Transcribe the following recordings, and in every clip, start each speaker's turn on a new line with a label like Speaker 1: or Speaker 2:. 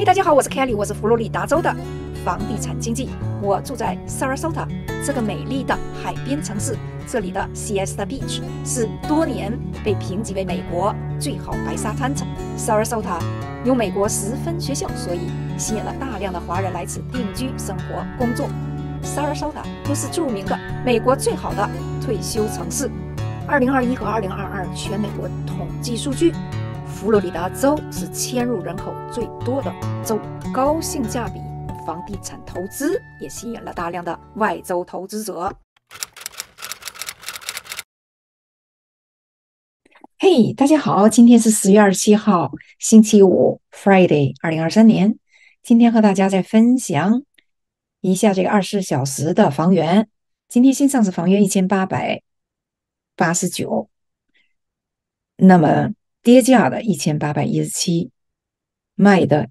Speaker 1: 嘿，大家好，我是 Kelly，我是佛罗里达州的房地产经纪。我住在 Sarasota 这个美丽的海边城市，这里的 Siesta Beach 是多年被评级为美国最好白沙滩城。Sarasota 有美国10分学校，所以吸引了大量的华人来此定居、生活、工作。Sarasota 又是著名的美国最好的退休城市。2021和2022全美国统计数据，佛罗里达州是迁入人口最多的州，高性价比房地产投资也吸引了大量的外州投资者。嘿，大家好，今天是10月27号，星期五 ，Friday， 2023年。今天和大家再分享一下这个24小时的房源。今天新上市房源1889，那么跌价的1817，卖的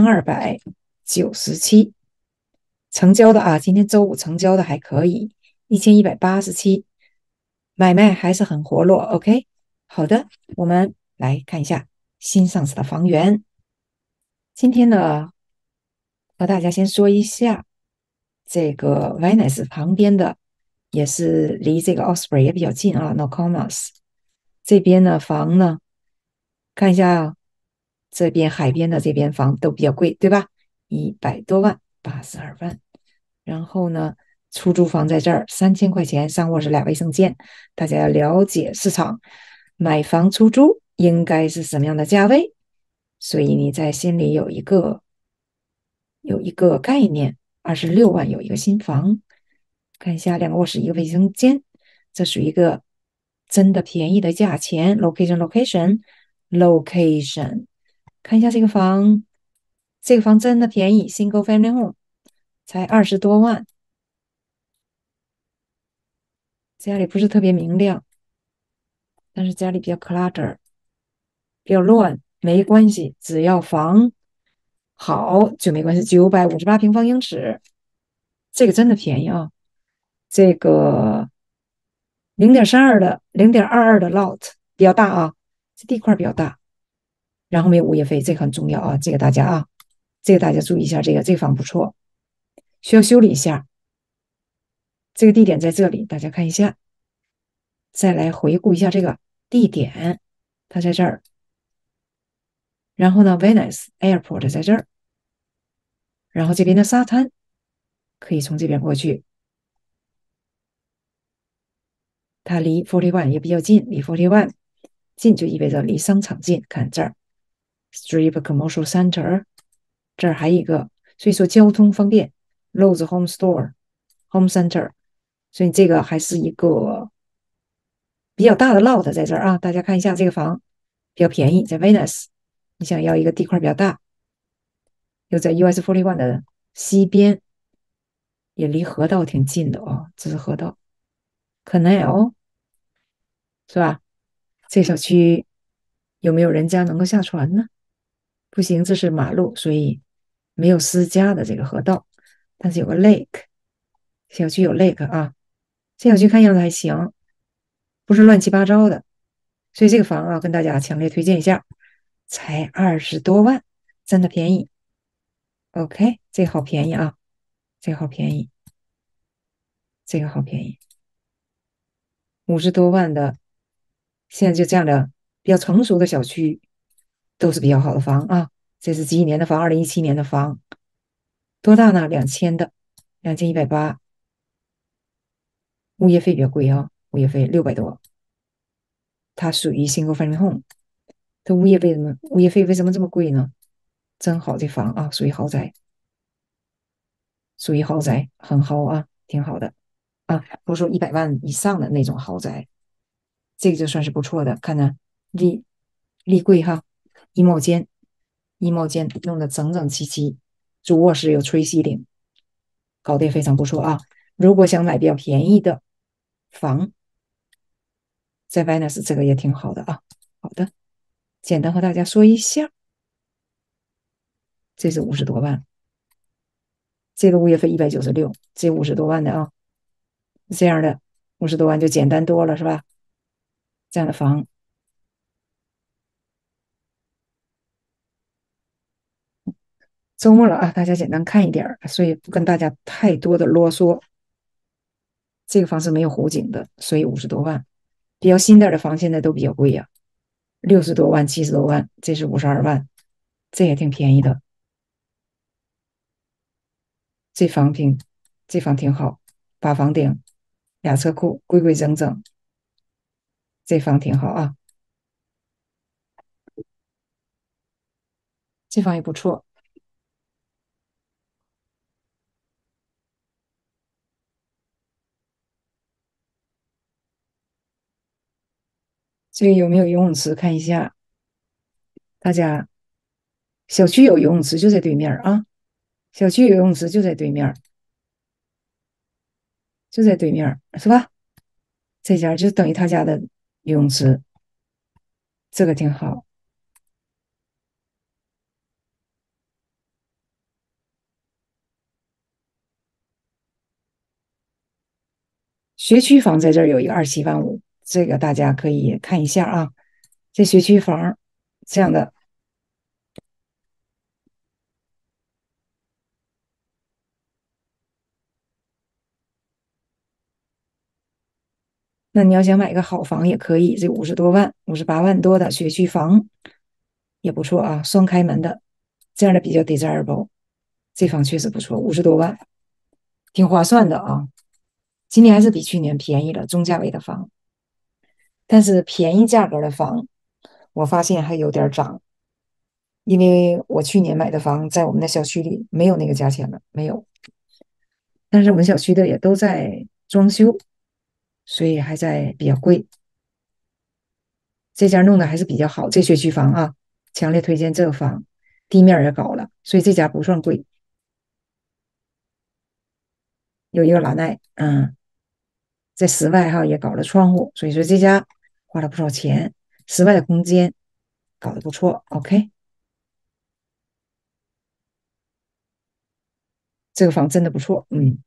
Speaker 1: 1297，成交的今天周五成交的还可以，1187，买卖还是很活络。OK， 好的，我们来看一下新上市的房源。今天呢，和大家先说一下这个 Venice 旁边的，也是离这个 Osprey 也比较近啊 ，Nokomis 这边呢房呢，看一下这边海边的这边房都比较贵，对吧？100多万，82万。然后呢，出租房在这儿3000块钱，上卧室2卫生间。大家要了解市场，买房出租应该是什么样的价位，所以你在心里有一个概念。26万有一个新房，看一下2个卧室1个卫生间，这属于一个真的便宜的价钱。location， 看一下这个房，这个房真的便宜 ，single family home 才20多万，家里不是特别明亮，但是家里比较 clutter， 比较乱，没关系，只要房好就没关系。958平方英尺，这个真的便宜啊！这个0.22的 lot 比较大啊，这地块比较大，然后没有物业费，这个很重要啊，这个大家注意一下，这个房不错，需要修理一下。这个地点在这里，大家看一下。再来回顾一下这个地点，它在这儿。然后呢 ，Venice Airport 在这儿。然后这边的沙滩可以从这边过去。它离41也比较近，离41近就意味着离商场近。看这儿 ，Strip Commercial Center， 这儿还有一个，所以说交通方便。Lowe's Home Store、Home Center， 所以这个还是一个比较大的 lot 在这儿啊。大家看一下这个房比较便宜，在 Venice， 你想要一个地块比较大，又在 US 41的西边，也离河道挺近的哦。这是河道 ，Canal 是吧？这小区有没有人家能够下船呢？不行，这是马路，所以没有私家的这个河道，但是有个 lake， 小区有 lake 啊。这小区看样子还行，不是乱七八糟的，所以这个房啊，跟大家强烈推荐一下，才20多万，真的便宜。OK， 这个好便宜啊，这个好便宜，这个好便宜，50多万的，现在就这样的比较成熟的小区，都是比较好的房啊。这是几几年的房？2017年的房，多大呢？2000的，2180，物业费比较贵啊，物业费600多。它属于 single family home， 它物业费为什么这么贵呢？真好，这房啊，属于豪宅，很豪啊，挺好的啊，不是说100万以上的那种豪宅，这个就算是不错的。看呢，立柜哈，衣帽间弄得整整齐齐，主卧室有吹吸顶，搞得也非常不错啊。如果想买比较便宜的房，在 Venice 这个也挺好的啊。好的，简单和大家说一下，这是50多万，这个物业费196，这50多万的啊，这样的50多万就简单多了是吧？这样的房。 周末了啊，大家简单看一点儿，所以不跟大家太多的啰嗦。这个房是没有湖景的，所以50多万。比较新点的房现在都比较贵呀、60多万、70多万，这是52万，这也挺便宜的。这房挺，这房挺好，8房顶，俩车库，规规整整，这房挺好啊，这房也不错。这个有没有游泳池？看一下，大家小区有游泳池就在对面啊，小区有游泳池就在对面，就在对面是吧？这家就等于他家的游泳池，这个挺好。学区房在这儿有一个27.5万，这个大家可以看一下啊。这学区房这样的，那你要想买个好房也可以，这50多万、58万多的学区房也不错啊，双开门的，这样的比较 desirable。这房确实不错，50多万，挺划算的啊。今年还是比去年便宜了，中价位的房，但是便宜价格的房，我发现还有点涨，因为我去年买的房在我们的小区里没有那个价钱了，没有。但是我们小区的也都在装修，所以还在比较贵。这家弄的还是比较好，这学区房啊，强烈推荐这个房，地面也高了，所以这家不算贵。有一个蓝带，在室外哈也搞了窗户，所以说这家花了不少钱，室外的空间搞得不错。OK，这个房真的不错，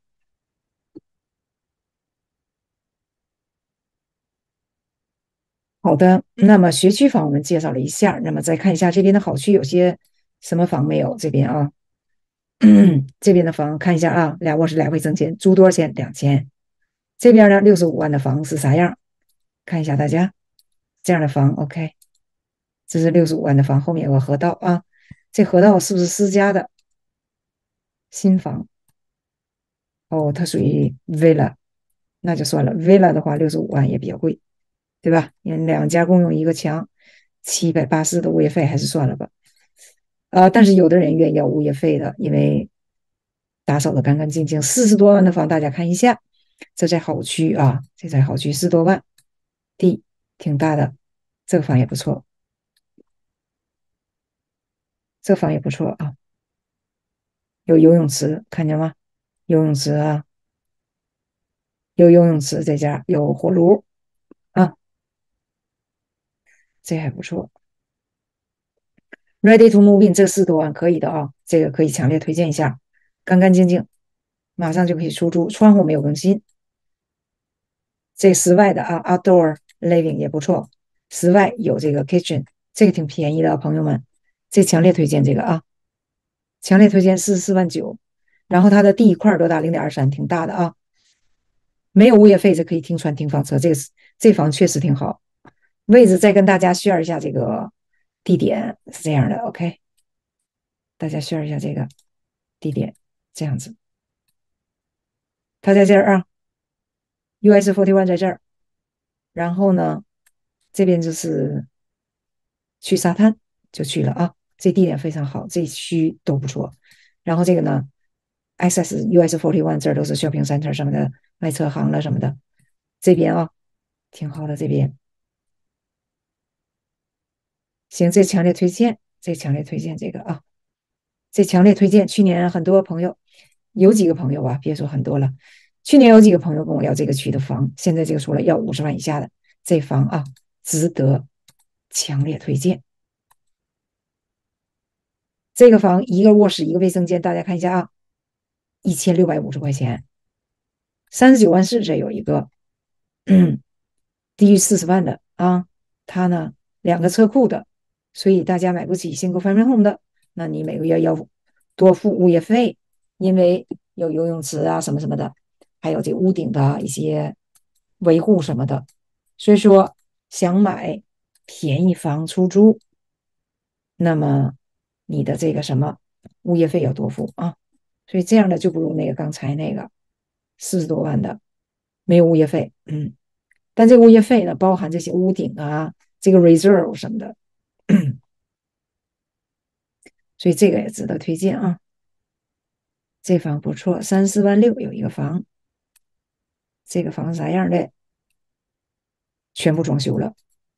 Speaker 1: 好的。那么学区房我们介绍了一下，那么再看一下这边的好区有些什么房没有？这边啊，这边的房看一下啊，俩卧室俩卫生间，租多少钱？2000。这边呢65万的房是啥样？看一下大家这样的房，OK，这是65万的房，后面有个河道啊，这河道是不是私家的新房？哦，它属于 villa，那就算了，villa 的话65万也比较贵，对吧？因为两家共用一个墙，780的物业费还是算了吧。但是有的人愿意要物业费的，因为打扫的干干净净。40多万的房，大家看一下，这在好区啊，这在好区40多万，地挺大的，这个房也不错，这个房也不错啊，有游泳池，看见吗？游泳池啊，有游泳池，在家有火炉啊，这还不错。Ready to move in 这40多万可以的啊，这个可以强烈推荐一下，干干净净，马上就可以出租，窗户没有更新。这室外的啊，outdoor living 也不错，室外有这个 kitchen，这个挺便宜的啊，朋友们，这强烈推荐这个啊，强烈推荐44.9万，然后它的地一块多大？0.23，挺大的啊，没有物业费，这可以停船停房车，这房确实挺好。位置再跟大家 share 一下这个地点是这样的，OK，大家 share 一下这个地点，这样子，它在这儿啊，US41在这儿，然后呢，这边就是去沙滩就去了啊，这地点非常好，这区都不错。然后这个呢，SS US41这儿都是 shopping center 什么的，卖车行了什么的，这边啊挺好的，这边行，这强烈推荐，这强烈推荐这个啊，这强烈推荐。去年很多朋友，有几个朋友啊，别说很多了，去年有几个朋友跟我要这个区的房，现在这个说了要50万以下的这房啊，值得强烈推荐。这个房一个卧室一个卫生间，大家看一下啊，1650块钱，39万四这有一个，低于40万的啊，它呢两个车库的，所以大家买不起新购 family home 的，那你每个月要多付物业费，因为有游泳池啊什么什么的，还有这屋顶的一些维护什么的，所以说想买便宜房出租，那么你的这个什么物业费要多付啊，所以这样的就不如那个刚才那个40多万的没有物业费，但这个物业费呢包含这些屋顶啊，这个 reserve 什么的，所以这个也值得推荐啊。这房不错，34.6万有一个房，这个房啥样的？全部装修了，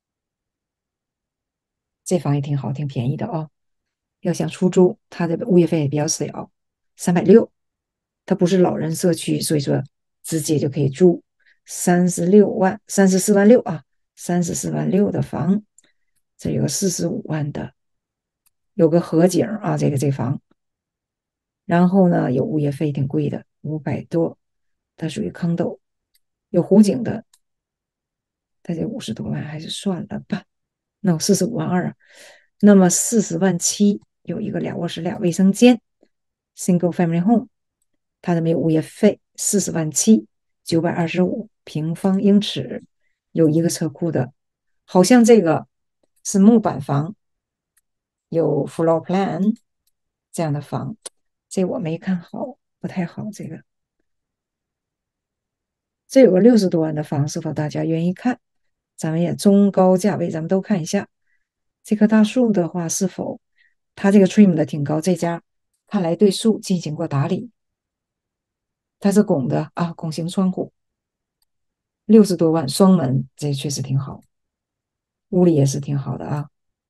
Speaker 1: 这房也挺好，挺便宜的哦。要想出租，它的物业费也比较小，360，它不是老人社区，所以说直接就可以住。36万，34.6万啊，34.6万的房，这有个45万的，有个河景啊，这房，然后呢有物业费挺贵的，500多，它属于 condo，有湖景的，它这50多万还是算了吧。那我45.2万啊，那么40.7万有一个2卧室2卫生间，single family home，它的没有物业费，40.7万，925平方英尺，有一个车库的，好像这个是木板房，有 floor plan 这样的房，这我没看好，不太好这个。这有个60多万的房，是否大家愿意看？咱们也中高价位，咱们都看一下。这棵大树的话，是否它这个 trim 的挺高？这家看来对树进行过打理。它是拱的啊，拱形窗户，60多万，双门，这确实挺好。屋里也是挺好的啊，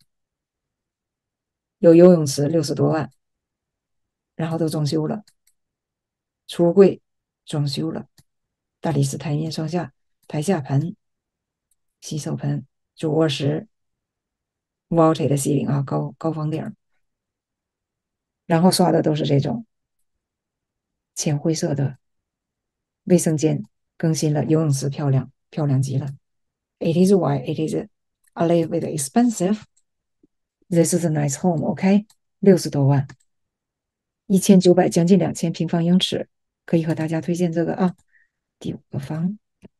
Speaker 1: 有游泳池60多万，然后都装修了，橱柜装修了，大理石台面双下，台下盆、洗手盆，主卧室 vaulted 的 ceiling 啊，高房顶，然后刷的都是这种浅灰色的卫生间，更新了，游泳池漂亮，漂亮极了。It is why it is a little bit expensive. This is a nice home, OK？60多万，1900将近2000平方英尺，可以和大家推荐这个啊。第五个房，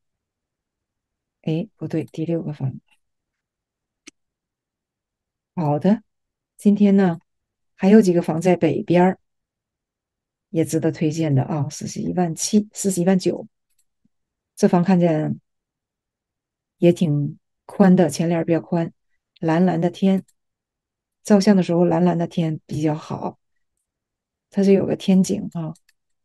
Speaker 1: 哎，不对，第六个房。好的，今天呢还有几个房在北边也值得推荐的啊。41.7万，41.9万，这房看见也挺宽的，前脸比较宽，蓝蓝的天，照相的时候蓝蓝的天比较好。它是有个天井啊，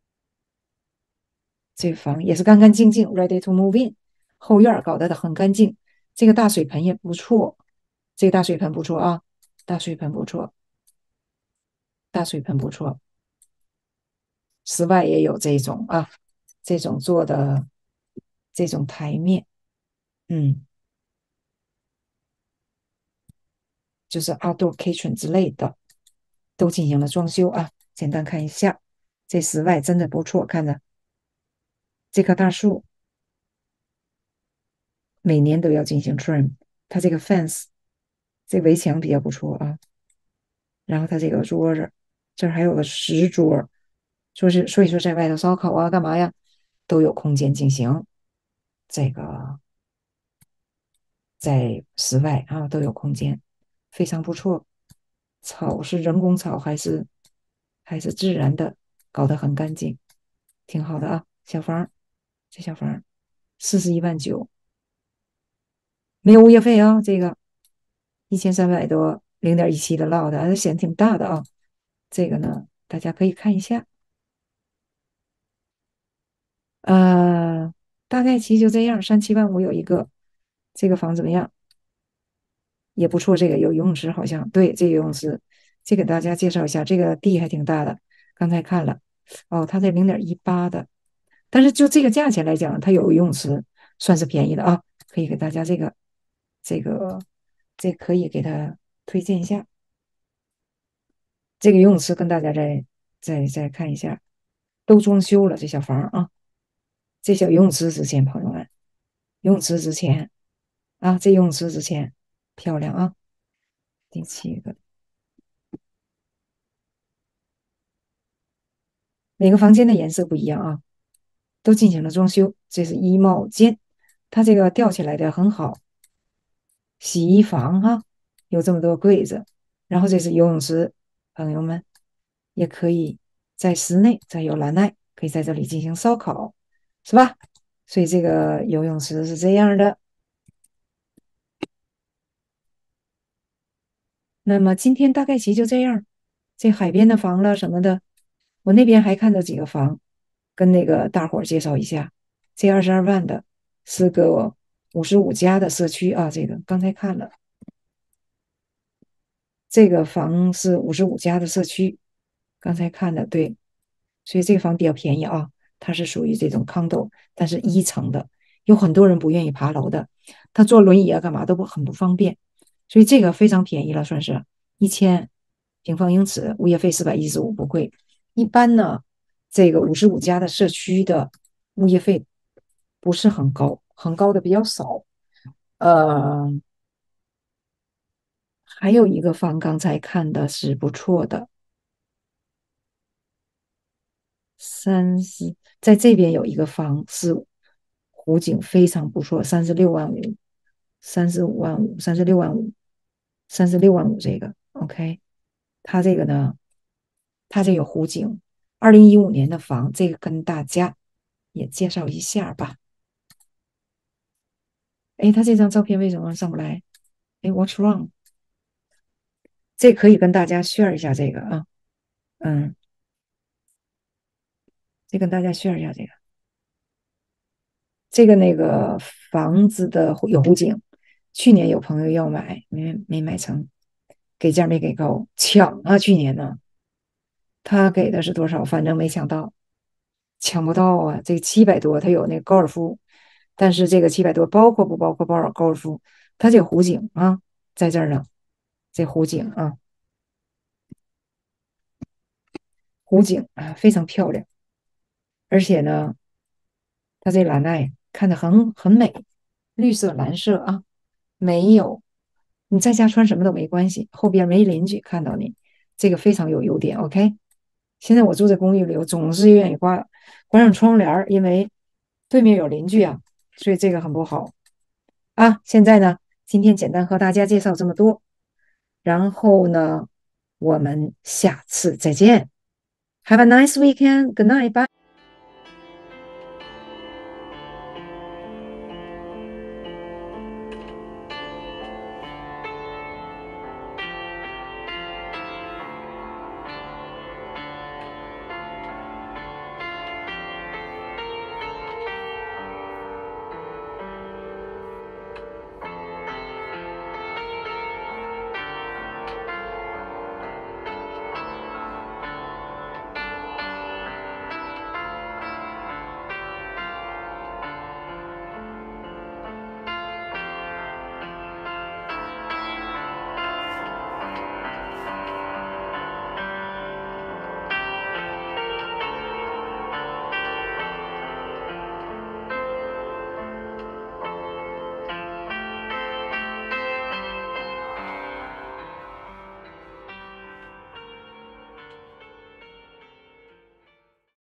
Speaker 1: 这房也是干干净净，ready to move in。后院搞得很干净，这个大水盆也不错，这个大水盆不错啊，大水盆不错，大水盆不错。室外也有这种啊，这种做的这种台面，嗯，就是 outdoor kitchen 之类的，都进行了装修啊。简单看一下，这室外真的不错，看着这棵大树每年都要进行 trim，它这个 fence 这围墙比较不错啊。然后它这个桌子，这儿还有个石桌，所以说在外头烧烤啊，干嘛呀，都有空间进行这个在室外啊都有空间，非常不错。草是人工草还是自然的，搞得很干净，挺好的啊。小房这小房41.9万，没有物业费啊，这个1300多，0.17的 lot，还是显挺大的啊。这个呢，大家可以看一下。呃，大概其就这样，37.5万有一个，这个房怎么样？也不错，这个有游泳池，好像对，这个游泳池，这给大家介绍一下，这个地还挺大的，刚才看了，哦，它这0.18的，但是就这个价钱来讲，它有游泳池，算是便宜的啊，可以给大家这个这可以给他推荐一下，这个游泳池跟大家再看一下，都装修了这小房啊，这小游泳池值钱，朋友们，游泳池值钱啊，这游泳池值钱，漂亮啊，第7个。 每个房间的颜色不一样啊，都进行了装修。这是衣帽间，它这个吊起来的很好。洗衣房哈，有这么多柜子，然后这是游泳池，朋友们也可以在室内，在有蓝带，可以在这里进行烧烤，是吧？所以这个游泳池是这样的。那么今天大概其就这样。这海边的房了什么的，我那边还看到几个房，跟那个大伙儿介绍一下。这22万的是个55家的社区啊，这个刚才看了。这个房是55家的社区，刚才看的对，所以这个房比较便宜啊，它是属于这种 condo，但是1层的，有很多人不愿意爬楼的，他坐轮椅啊干嘛都很不方便，所以这个非常便宜了，算是1000平方英尺，物业费415，不贵。一般呢，这个55家的社区的物业费不是很高，很高的比较少。呃，还有一个房刚才看的是不错的，在这边有一个房是湖景非常不错，36.5万，35.5万，36.5万，36.5万这个 OK，它这个呢，它这有湖景，2015年的房，这个跟大家也介绍一下吧。哎，它这张照片为什么上不来？哎，What's wrong？这可以跟大家 share 一下这个啊，嗯，这跟大家 share 一下这个。这个那个房子的有湖景，去年有朋友要买，没买成，给价没给够，抢啊！去年呢，他给的是多少？反正没抢到，抢不到啊！这个700多，他有那个高尔夫，但是这个700多包括不包括高尔夫？它这个湖景啊，在这儿呢，这湖景啊，湖景啊非常漂亮，而且呢，它这蓝带看着很美，绿色蓝色啊，没有你在家穿什么都没关系，后边没邻居看到你，这个非常有优点。OK，现在我住在公寓里，我总是愿意关上窗帘因为对面有邻居啊，所以这个很不好啊。现在呢，今天简单和大家介绍这么多，然后呢，我们下次再见。Have a nice weekend. Good night. Bye.